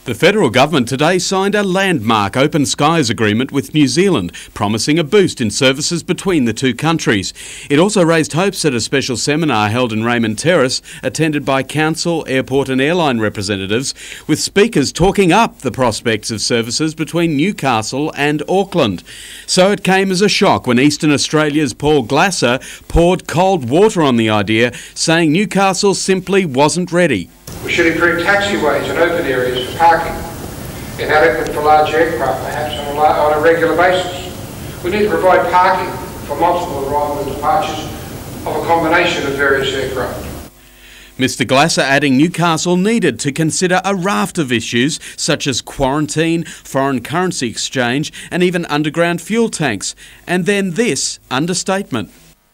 The federal government today signed a landmark open skies agreement with New Zealand, promising a boost in services between the two countries. It also raised hopes at a special seminar held in Raymond Terrace, attended by council, airport and airline representatives, with speakers talking up the prospects of services between Newcastle and Auckland. So it came as a shock when Eastern Australia's Paul Glasser poured cold water on the idea, saying Newcastle simply wasn't ready. We should improve taxiways and open areas for parking, inadequate for large aircraft, perhaps on a regular basis. We need to provide parking for multiple arrival and departures of a combination of various aircraft. Mr Glasser adding Newcastle needed to consider a raft of issues such as quarantine, foreign currency exchange and even underground fuel tanks. And then this understatement.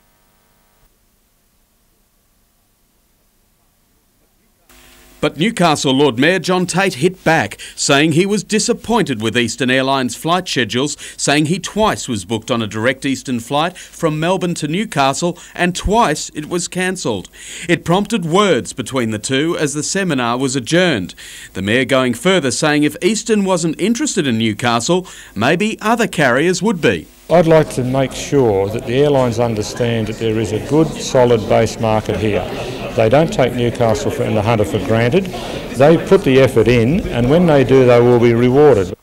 But Newcastle Lord Mayor John Tate hit back, saying he was disappointed with Eastern Airlines flight schedules, saying he twice was booked on a direct Eastern flight from Melbourne to Newcastle and twice it was cancelled. It prompted words between the two as the seminar was adjourned. The Mayor going further, saying if Eastern wasn't interested in Newcastle, maybe other carriers would be. I'd like to make sure that the airlines understand that there is a good, solid base market here. They don't take Newcastle and the Hunter for granted. They put the effort in, and when they do, they will be rewarded.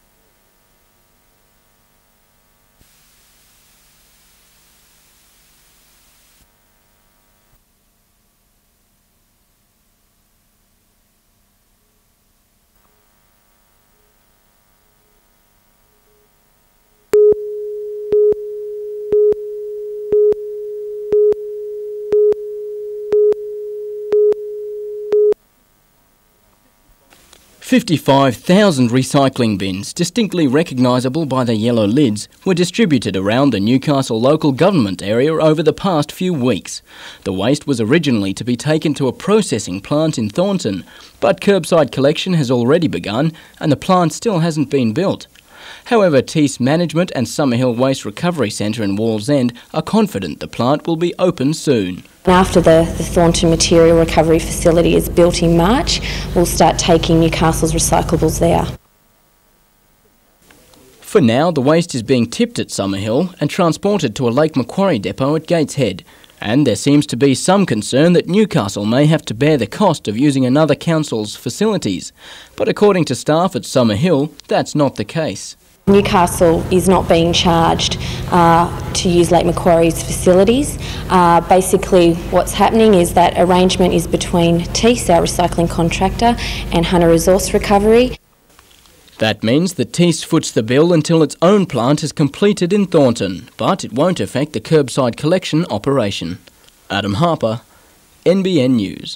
$55,000 recycling bins, distinctly recognisable by their yellow lids, were distributed around the Newcastle local government area over the past few weeks. The waste was originally to be taken to a processing plant in Thornton, but curbside collection has already begun and the plant still hasn't been built. However, Tees Management and Summerhill Waste Recovery Centre in Wallsend are confident the plant will be open soon. After the Thornton Material Recovery Facility is built in March, we'll start taking Newcastle's recyclables there. For now, the waste is being tipped at Summerhill and transported to a Lake Macquarie depot at Gateshead. And there seems to be some concern that Newcastle may have to bear the cost of using another council's facilities. But according to staff at Summerhill, that's not the case. Newcastle is not being charged to use Lake Macquarie's facilities. Basically what's happening is that arrangement is between Tees, our recycling contractor, and Hunter Resource Recovery. That means that Tees foots the bill until its own plant is completed in Thornton, but it won't affect the curbside collection operation. Adam Harper, NBN News.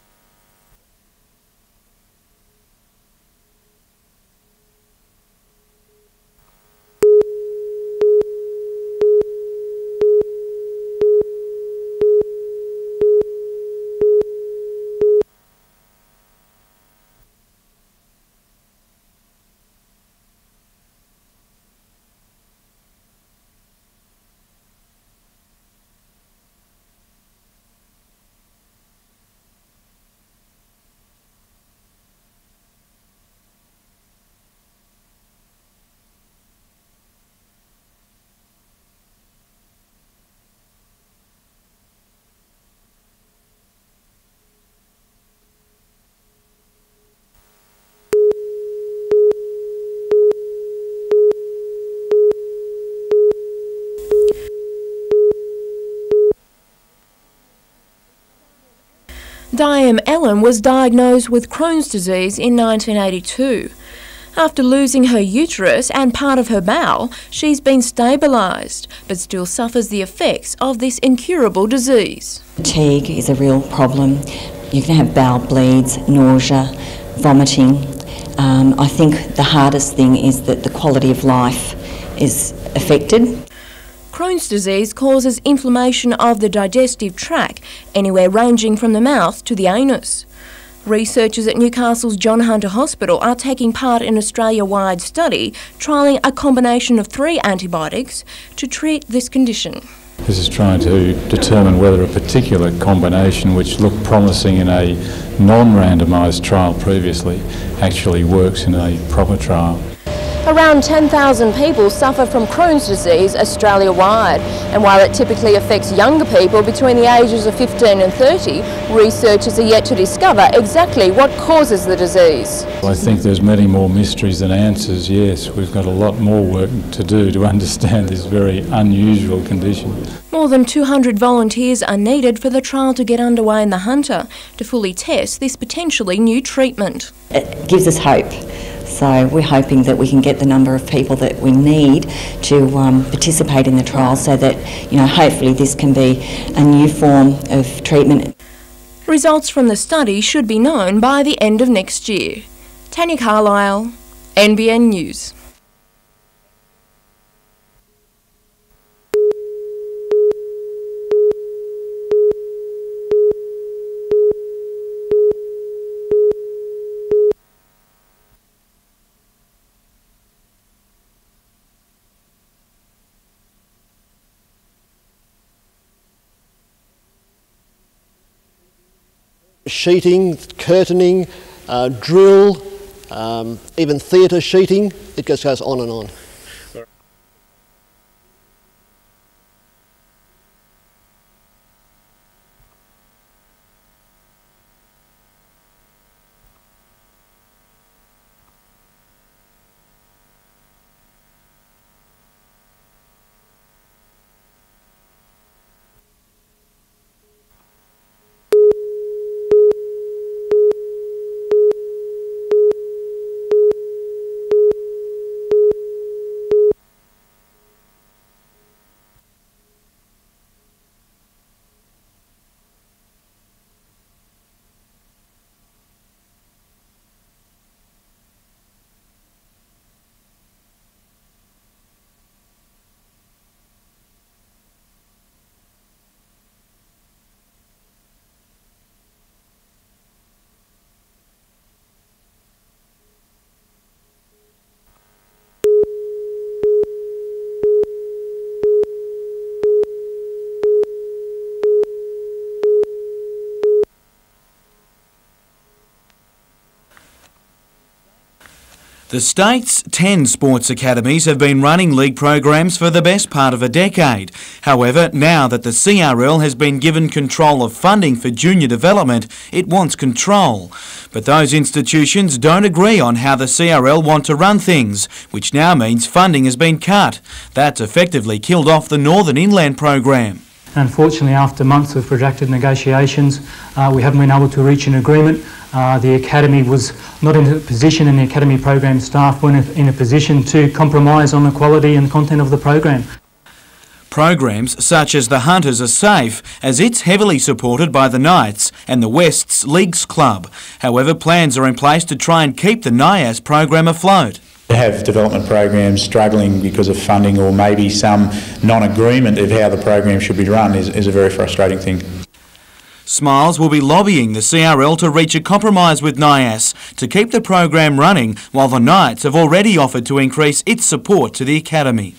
Diane Ellen was diagnosed with Crohn's disease in 1982. After losing her uterus and part of her bowel, she's been stabilised, but still suffers the effects of this incurable disease. Fatigue is a real problem. You can have bowel bleeds, nausea, vomiting. I think the hardest thing is that the quality of life is affected. Crohn's disease causes inflammation of the digestive tract, anywhere ranging from the mouth to the anus. Researchers at Newcastle's John Hunter Hospital are taking part in an Australia-wide study trialling a combination of 3 antibiotics to treat this condition. This is trying to determine whether a particular combination which looked promising in a non-randomised trial previously actually works in a proper trial. Around 10,000 people suffer from Crohn's disease Australia-wide, and while it typically affects younger people between the ages of 15 and 30, researchers are yet to discover exactly what causes the disease. I think there's many more mysteries than answers, yes. We've got a lot more work to do to understand this very unusual condition. More than 200 volunteers are needed for the trial to get underway in the Hunter to fully test this potentially new treatment. It gives us hope. So we're hoping that we can get the number of people that we need to participate in the trial so that, hopefully this can be a new form of treatment. Results from the study should be known by the end of next year. Tanya Carlisle, NBN News. Sheeting, curtaining, drill, even theatre sheeting, it just goes on and on. The state's 10 sports academies have been running league programs for the best part of a decade. However, now that the CRL has been given control of funding for junior development, it wants control. But those institutions don't agree on how the CRL want to run things, which now means funding has been cut. That's effectively killed off the Northern Inland program. Unfortunately, after months of protracted negotiations, we haven't been able to reach an agreement. The Academy was not in a position, and the Academy program staff weren't in a position to compromise on the quality and content of the program. Programs such as the Hunters are safe, as it's heavily supported by the Knights and the West's Leagues Club. However, plans are in place to try and keep the NIAS program afloat. To have development programs struggling because of funding or maybe some non-agreement of how the program should be run is a very frustrating thing. Smiles will be lobbying the CRL to reach a compromise with NIAS to keep the program running, while the Knights have already offered to increase its support to the Academy.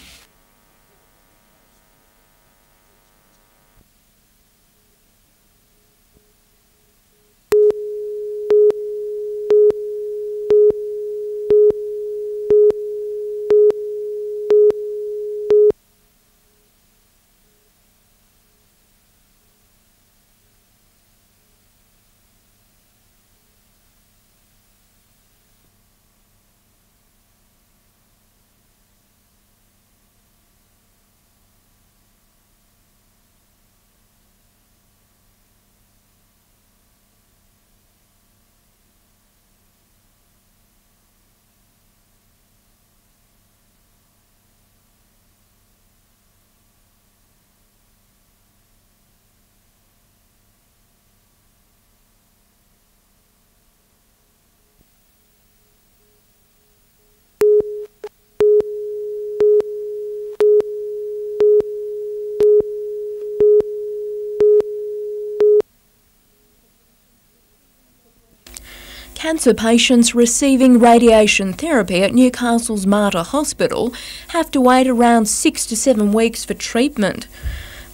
Cancer patients receiving radiation therapy at Newcastle's Mater Hospital have to wait around 6 to 7 weeks for treatment.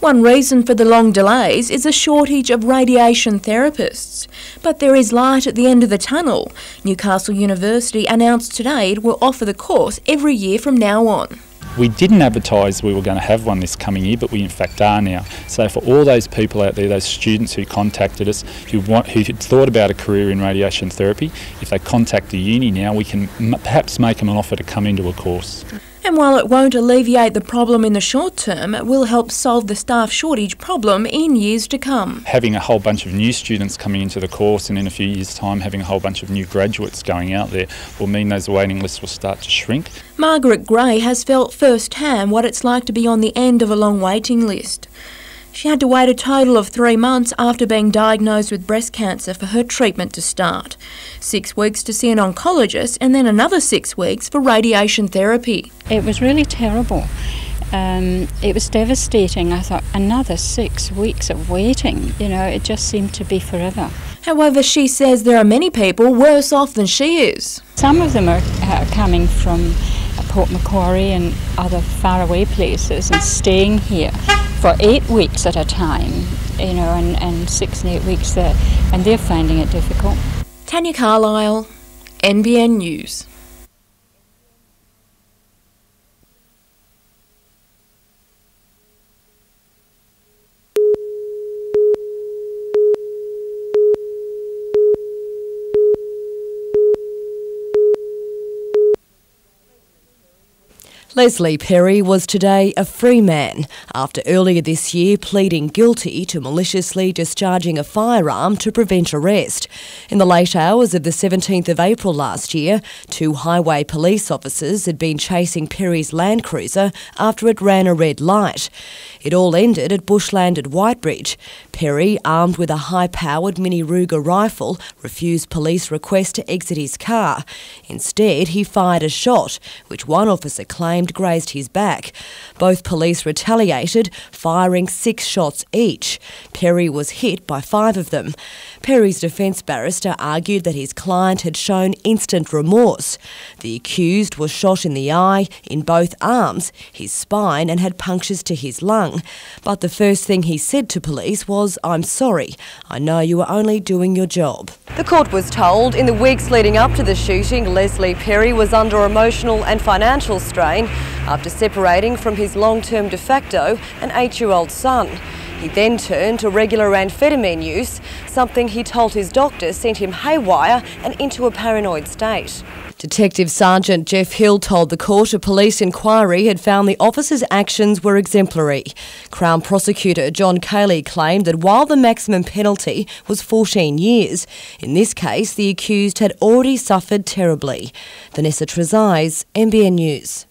One reason for the long delays is a shortage of radiation therapists. But there is light at the end of the tunnel. Newcastle University announced today it will offer the course every year from now on. We didn't advertise we were going to have one this coming year, but we in fact are now. So for all those people out there, those students who contacted us, who had thought about a career in radiation therapy, if they contact the uni now, we can perhaps make them an offer to come into a course. And while it won't alleviate the problem in the short term, it will help solve the staff shortage problem in years to come. Having a whole bunch of new students coming into the course and in a few years' time having a whole bunch of new graduates going out there will mean those waiting lists will start to shrink. Margaret Gray has felt firsthand what it's like to be on the end of a long waiting list. She had to wait a total of 3 months after being diagnosed with breast cancer for her treatment to start. 6 weeks to see an oncologist and then another 6 weeks for radiation therapy. It was really terrible. It was devastating. I thought, another 6 weeks of waiting, it just seemed to be forever. However, she says there are many people worse off than she is. Some of them are coming from Port Macquarie and other faraway places and staying here for 8 weeks at a time, and 6 and 8 weeks there, and they're finding it difficult. Tanya Carlisle, NBN News. Leslie Perry was today a free man after earlier this year pleading guilty to maliciously discharging a firearm to prevent arrest. In the late hours of the 17th of April last year, 2 highway police officers had been chasing Perry's Land Cruiser after it ran a red light. It all ended at Bushland at Whitebridge. Perry, armed with a high-powered Mini Ruger rifle, refused police requests to exit his car. Instead, he fired a shot, which one officer claimed grazed his back. Both police retaliated, firing 6 shots each. Perry was hit by 5 of them. Perry's defence barrister argued that his client had shown instant remorse. The accused was shot in the eye, in both arms, his spine, and had punctures to his lung. But the first thing he said to police was, "I'm sorry. I know you were only doing your job." The court was told in the weeks leading up to the shooting, Leslie Perry was under emotional and financial strain after separating from his long-term de facto and 8-year-old son. He then turned to regular amphetamine use, something he told his doctor sent him haywire and into a paranoid state. Detective Sergeant Jeff Hill told the court a police inquiry had found the officer's actions were exemplary. Crown Prosecutor John Cayley claimed that while the maximum penalty was 14 years, in this case the accused had already suffered terribly. Vanessa Trezise, NBN News.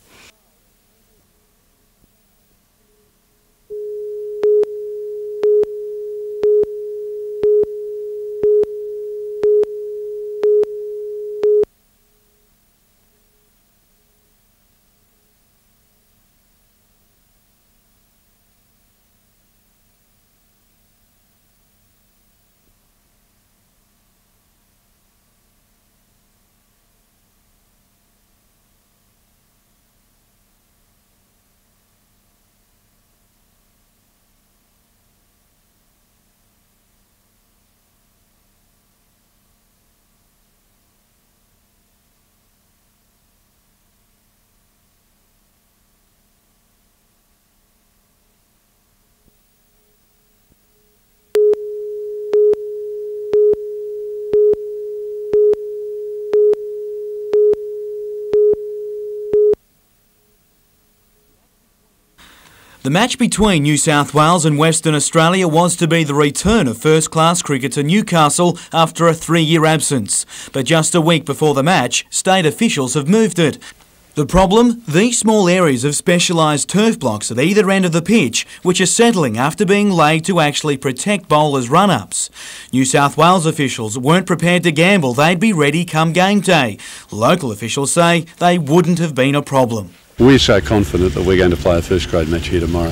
The match between New South Wales and Western Australia was to be the return of first-class cricket to Newcastle after a 3-year absence. But just a week before the match, state officials have moved it. The problem? These small areas of specialised turf blocks at either end of the pitch, which are settling after being laid to actually protect bowlers' run-ups. New South Wales officials weren't prepared to gamble they'd be ready come game day. Local officials say they wouldn't have been a problem. We're so confident that we're going to play a first-grade match here tomorrow.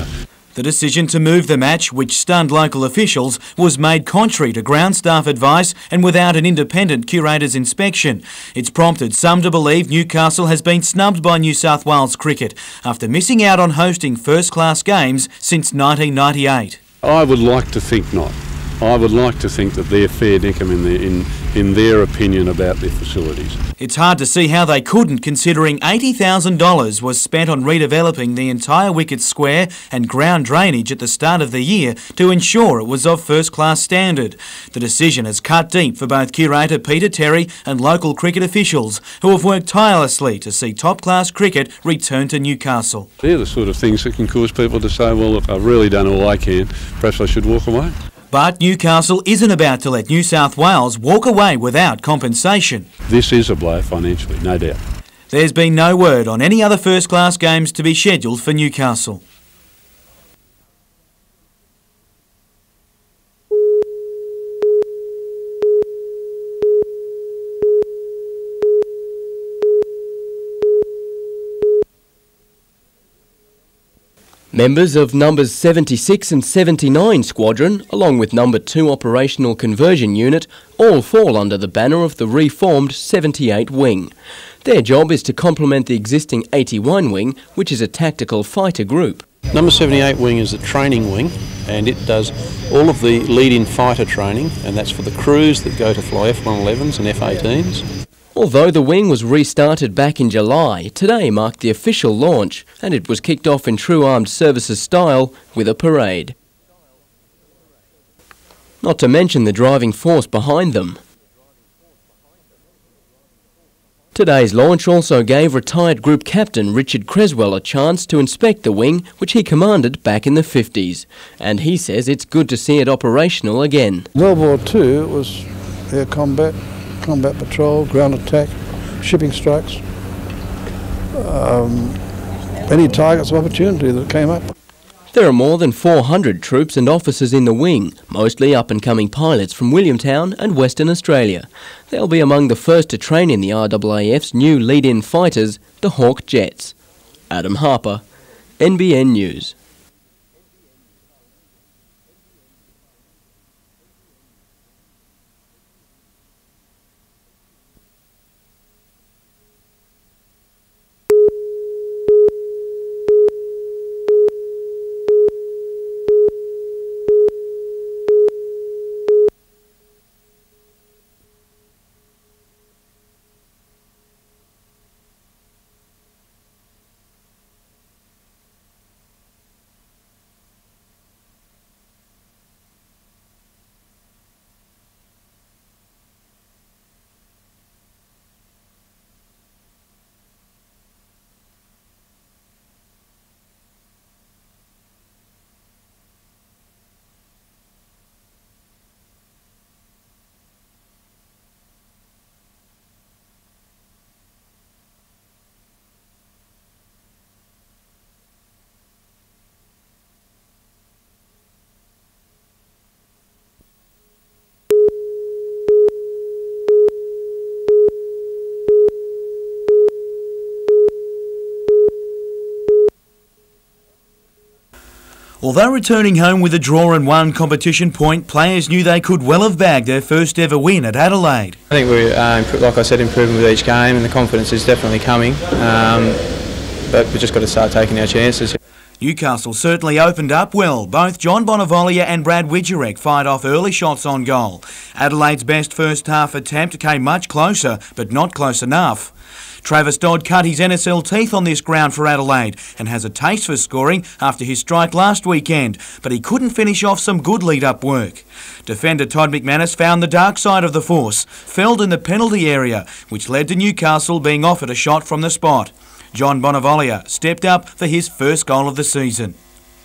The decision to move the match, which stunned local officials, was made contrary to ground staff advice and without an independent curator's inspection. It's prompted some to believe Newcastle has been snubbed by New South Wales Cricket after missing out on hosting first-class games since 1998. I would like to think not. I would like to think that they're fair dinkum in their opinion about their facilities. It's hard to see how they couldn't, considering $80,000 was spent on redeveloping the entire wicket square and ground drainage at the start of the year to ensure it was of first-class standard. The decision has cut deep for both curator Peter Terry and local cricket officials, who have worked tirelessly to see top-class cricket return to Newcastle. They're the sort of things that can cause people to say, well, look, I've really done all I can, perhaps I should walk away. But Newcastle isn't about to let New South Wales walk away without compensation. This is a blow financially, no doubt. There's been no word on any other first-class games to be scheduled for Newcastle. Members of Numbers 76 and 79 Squadron, along with Number 2 Operational Conversion Unit, all fall under the banner of the reformed 78 Wing. Their job is to complement the existing 81 Wing, which is a tactical fighter group. Number 78 Wing is a training wing, and it does all of the lead-in fighter training, and that's for the crews that go to fly F-111s and F-18s. Although the wing was restarted back in July, today marked the official launch, and it was kicked off in true armed services style with a parade. Not to mention the driving force behind them. Today's launch also gave retired Group Captain Richard Creswell a chance to inspect the wing, which he commanded back in the 50s, and he says it's good to see it operational again. World War II, it was air combat patrol, ground attack, shipping strikes, any targets of opportunity that came up. There are more than 400 troops and officers in the wing, mostly up-and-coming pilots from Williamtown and Western Australia. They'll be among the first to train in the RAAF's new lead-in fighters, the Hawk Jets. Adam Harper, NBN News. Although returning home with a draw and one competition point, players knew they could well have bagged their first ever win at Adelaide. I think we're, like I said, improving with each game, and the confidence is definitely coming, but we've just got to start taking our chances. Newcastle certainly opened up well. Both John Bonavolia and Brad Widgerek fired off early shots on goal. Adelaide's best first half attempt came much closer, but not close enough. Travis Dodd cut his NSL teeth on this ground for Adelaide and has a taste for scoring after his strike last weekend, but he couldn't finish off some good lead-up work. Defender Todd McManus found the dark side of the force, felled in the penalty area, which led to Newcastle being offered a shot from the spot. John Bonavolia stepped up for his first goal of the season.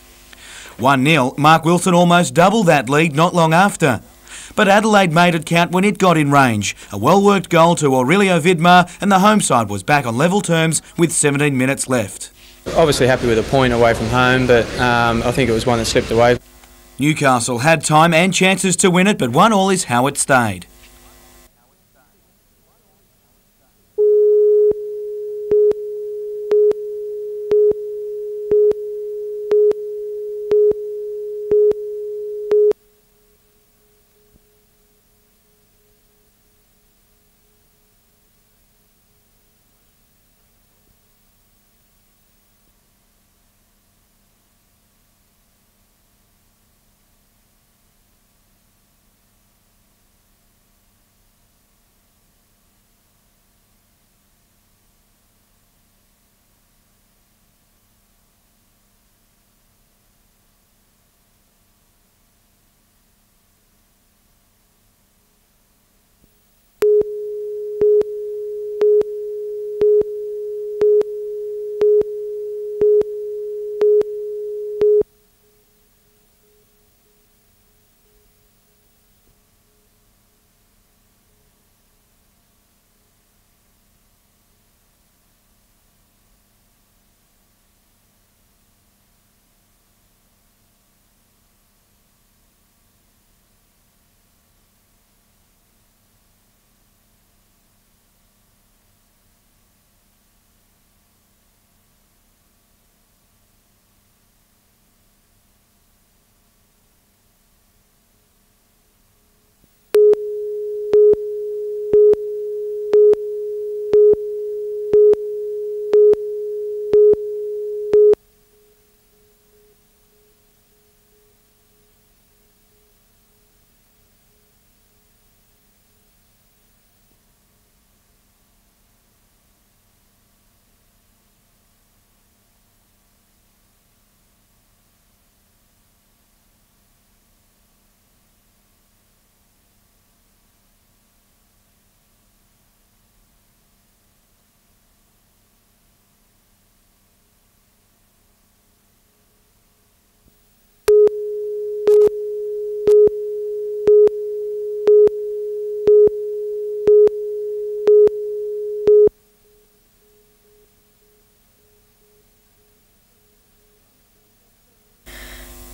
1-0, Mark Wilson almost doubled that lead not long after. But Adelaide made it count when it got in range. A well-worked goal to Aurelio Vidmar, and the home side was back on level terms with 17 minutes left. Obviously happy with a point away from home, but I think it was one that slipped away. Newcastle had time and chances to win it, but 1-1 is how it stayed.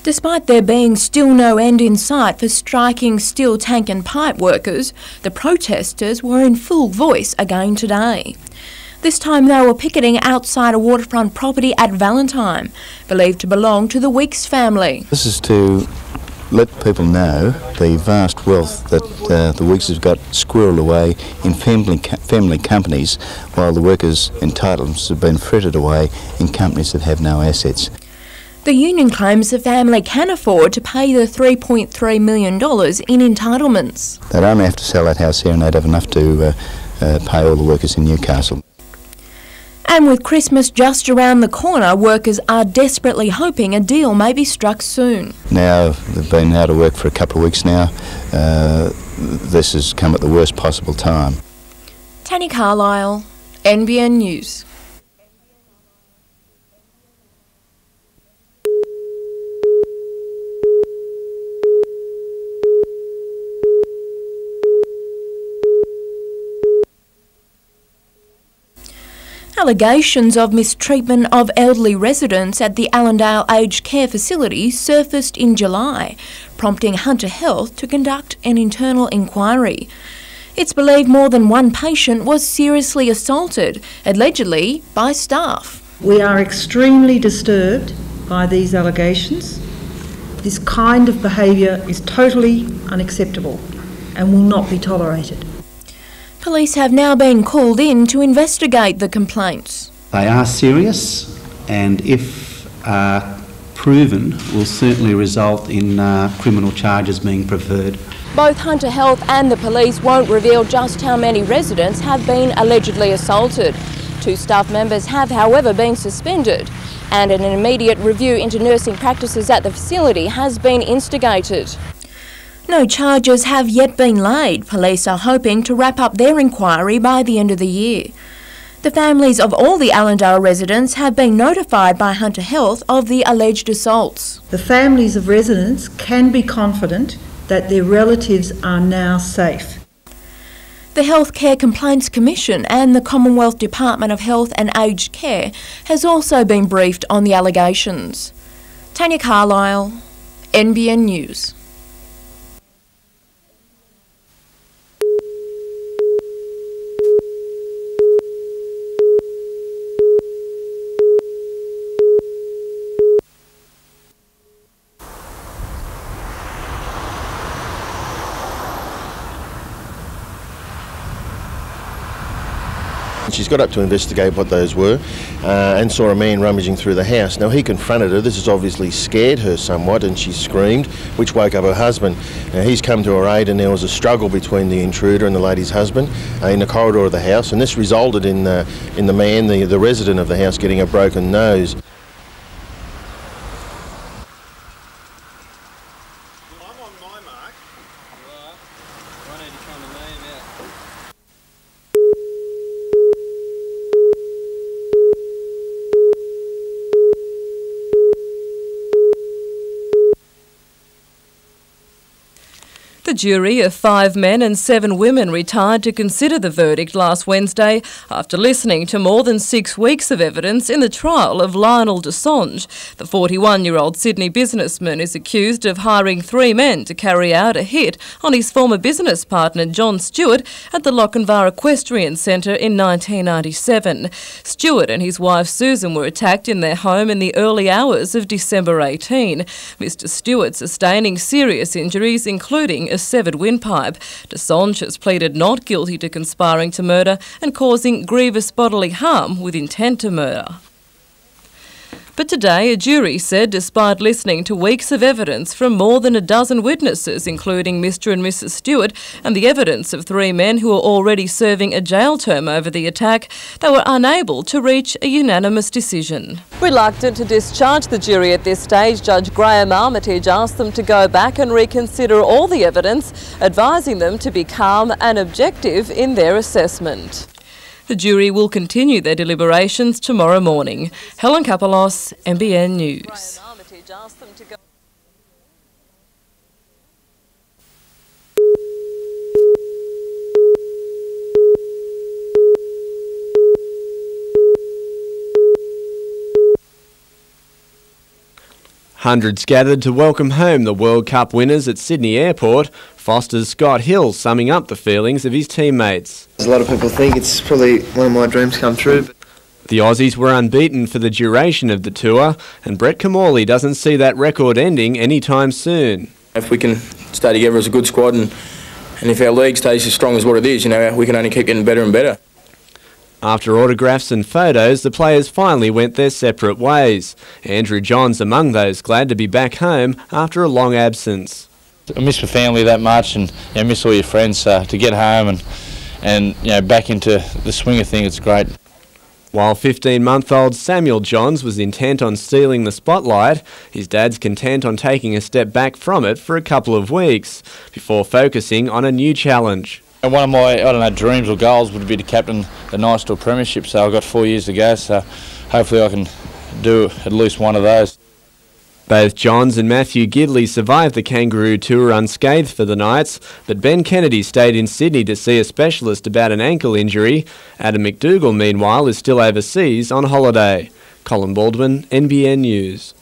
Despite there being still no end in sight for striking steel tank and pipe workers, the protesters were in full voice again today. This time they were picketing outside a waterfront property at Valentine, believed to belong to the Weeks family. This is to let people know the vast wealth that the Weeks have got squirreled away in family companies, while the workers' entitlements have been frittered away in companies that have no assets. The union claims the family can afford to pay the $3.3 million in entitlements. They'd only have to sell that house here and they'd have enough to pay all the workers in Newcastle. And with Christmas just around the corner, workers are desperately hoping a deal may be struck soon. Now, they've been out of work for a couple of weeks now. This has come at the worst possible time. Tanya Carlisle, NBN News. Allegations of mistreatment of elderly residents at the Allendale Aged Care Facility surfaced in July, prompting Hunter Health to conduct an internal inquiry. It's believed more than one patient was seriously assaulted, allegedly by staff. We are extremely disturbed by these allegations. This kind of behaviour is totally unacceptable and will not be tolerated. Police have now been called in to investigate the complaints. They are serious and if proven will certainly result in criminal charges being preferred. Both Hunter Health and the police won't reveal just how many residents have been allegedly assaulted. 2 staff members have, however, been suspended, and an immediate review into nursing practices at the facility has been instigated. No charges have yet been laid. Police are hoping to wrap up their inquiry by the end of the year. The families of all the Allendale residents have been notified by Hunter Health of the alleged assaults. The families of residents can be confident that their relatives are now safe. The Healthcare Complaints Commission and the Commonwealth Department of Health and Aged Care has also been briefed on the allegations. Tanya Carlisle, NBN News. She's got up to investigate what those were and saw a man rummaging through the house. Now he confronted her. This has obviously scared her somewhat and she screamed, which woke up her husband. Now he's come to her aid and there was a struggle between the intruder and the lady's husband in the corridor of the house, and this resulted in the man, the resident of the house, getting a broken nose. The jury of 5 men and 7 women retired to consider the verdict last Wednesday after listening to more than 6 weeks of evidence in the trial of Lionel Desange. The 41-year-old Sydney businessman is accused of hiring 3 men to carry out a hit on his former business partner John Stewart at the Lochinvar Equestrian Centre in 1997. Stewart and his wife Susan were attacked in their home in the early hours of December 18. Mr Stewart sustaining serious injuries, including a severed windpipe. Desange has pleaded not guilty to conspiring to murder and causing grievous bodily harm with intent to murder. But today, a jury said, despite listening to weeks of evidence from more than a dozen witnesses, including Mr and Mrs Stewart, and the evidence of 3 men who were already serving a jail term over the attack, they were unable to reach a unanimous decision. Reluctant to discharge the jury at this stage, Judge Graham Armitage asked them to go back and reconsider all the evidence, advising them to be calm and objective in their assessment. The jury will continue their deliberations tomorrow morning. Helen Kapalos, NBN News. Hundreds gathered to welcome home the World Cup winners at Sydney Airport. Foster's Scott Hill summing up the feelings of his teammates. A lot of people think it's probably one of my dreams come true. The Aussies were unbeaten for the duration of the tour, and Brett Camorley doesn't see that record ending anytime soon. If we can stay together as a good squad and if our league stays as strong as what it is, we can only keep getting better and better. After autographs and photos, the players finally went their separate ways. Andrew Johns among those glad to be back home after a long absence. I miss my family that much, and miss all your friends. To get home and back into the swing of things, it's great. While 15-month-old Samuel Johns was intent on stealing the spotlight, his dad's content on taking a step back from it for a couple of weeks before focusing on a new challenge. And one of my, dreams or goals would be to captain the Knights to a premiership, so I've got 4 years to go, so hopefully I can do at least one of those. Both Johns and Matthew Gidley survived the Kangaroo Tour unscathed for the Knights, but Ben Kennedy stayed in Sydney to see a specialist about an ankle injury. Adam McDougall, meanwhile, is still overseas on holiday. Colin Baldwin, NBN News.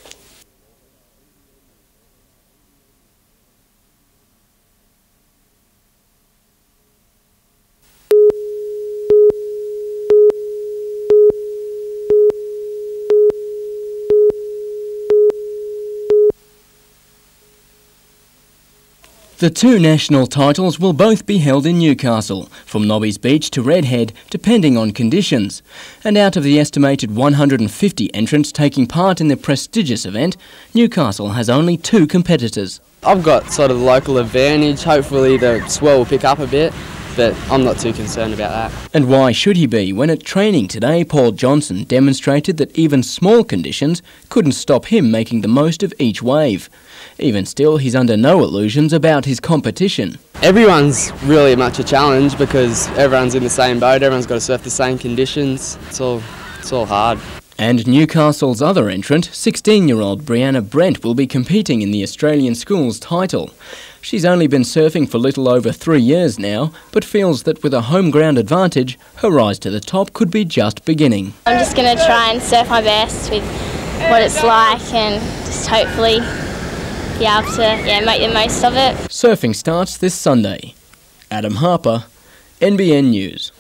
The two national titles will both be held in Newcastle, from Nobby's Beach to Redhead, depending on conditions. And out of the estimated 150 entrants taking part in the prestigious event, Newcastle has only 2 competitors. I've got sort of the local advantage. Hopefully the swell will pick up a bit, but I'm not too concerned about that. And why should he be when at training today Paul Johnson demonstrated that even small conditions couldn't stop him making the most of each wave. Even still, he's under no illusions about his competition. Everyone's really much a challenge because everyone's in the same boat, everyone's got to surf the same conditions. It's all hard. And Newcastle's other entrant, 16-year-old Brianna Brent, will be competing in the Australian Schools title. She's only been surfing for little over 3 years now, but feels that with a home ground advantage, her rise to the top could be just beginning. I'm just going to try and surf my best with what it's like and just hopefully be able to make the most of it. Surfing starts this Sunday. Adam Harper, NBN News.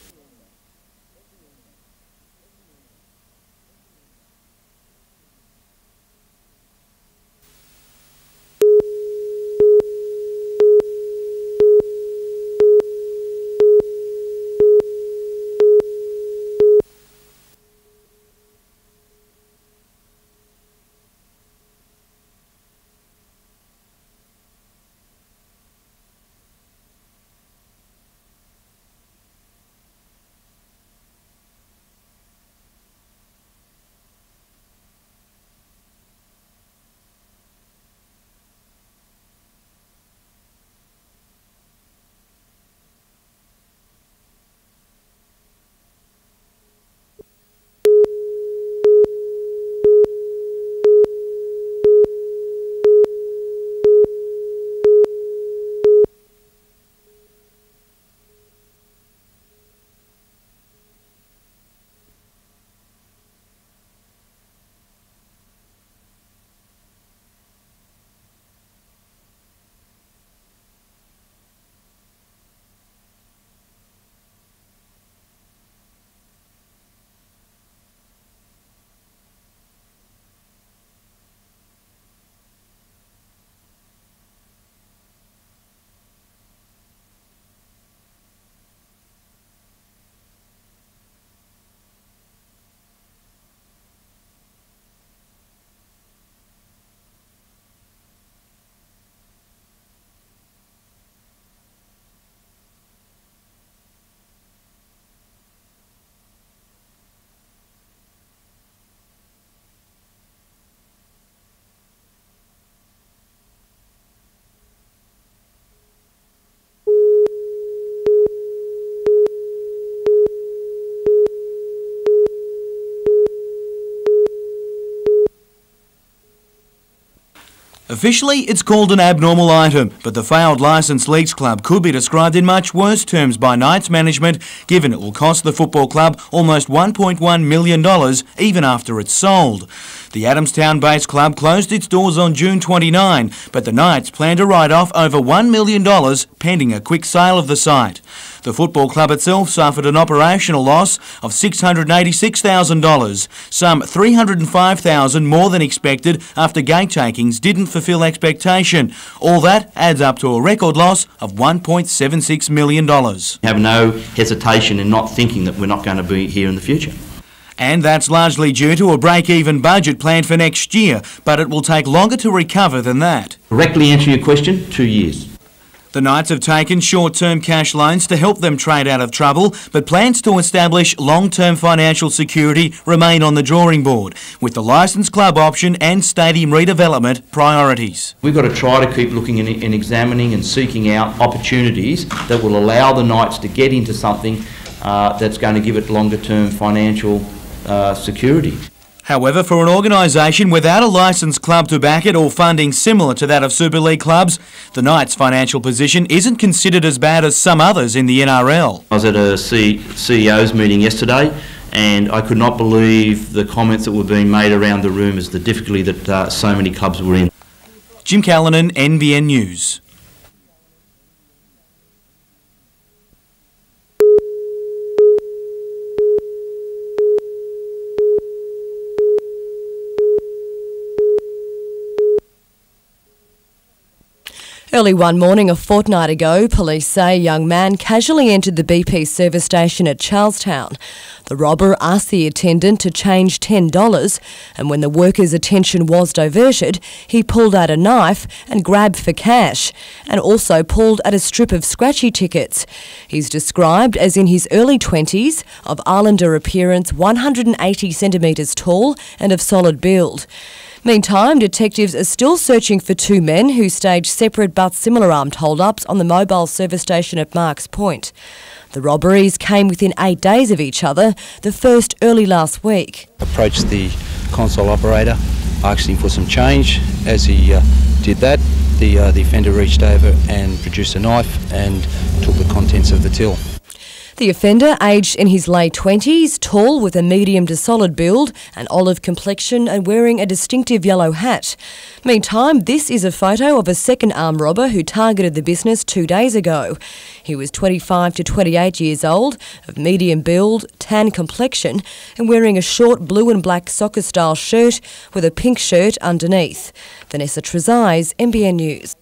Officially, it's called an abnormal item, but the failed licensed leagues club could be described in much worse terms by Knights management, given it will cost the football club almost $1.1 million even after it's sold. The Adamstown-based club closed its doors on June 29, but the Knights plan to write off over $1 million pending a quick sale of the site. The football club itself suffered an operational loss of $686,000, some $305,000 more than expected after gate takings didn't fulfil expectation. All that adds up to a record loss of $1.76 million. Have no hesitation in not thinking that we're not going to be here in the future. And that's largely due to a break-even budget planned for next year, but it will take longer to recover than that. Directly answering your question, 2 years. The Knights have taken short-term cash loans to help them trade out of trouble, but plans to establish long-term financial security remain on the drawing board, with the licensed club option and stadium redevelopment priorities. We've got to try to keep looking and examining and seeking out opportunities that will allow the Knights to get into something that's going to give it longer-term financial security. However, for an organisation without a licensed club to back it or funding similar to that of Super League clubs, the Knights' financial position isn't considered as bad as some others in the NRL. I was at a CEO's meeting yesterday and I could not believe the comments that were being made around the room as the difficulty that so many clubs were in. Jim Callanan, NBN News. Early one morning a fortnight ago, police say a young man casually entered the BP service station at Charlestown. The robber asked the attendant to change $10, and when the worker's attention was diverted, he pulled out a knife and grabbed for cash, and also pulled at a strip of scratchy tickets. He's described as in his early 20s, of Islander appearance, 180 centimetres tall and of solid build. Meantime, detectives are still searching for two men who staged separate but similar armed hold-ups on the mobile service station at Marks Point. The robberies came within 8 days of each other, the first early last week. Approached the console operator, asking for some change. As he did that, the offender reached over and produced a knife and took the contents of the till. The offender, aged in his late 20s, tall with a medium to solid build, an olive complexion and wearing a distinctive yellow hat. Meantime, this is a photo of a second armed robber who targeted the business 2 days ago. He was 25 to 28 years old, of medium build, tan complexion and wearing a short blue and black soccer-style shirt with a pink shirt underneath. Vanessa Trezise, NBN News.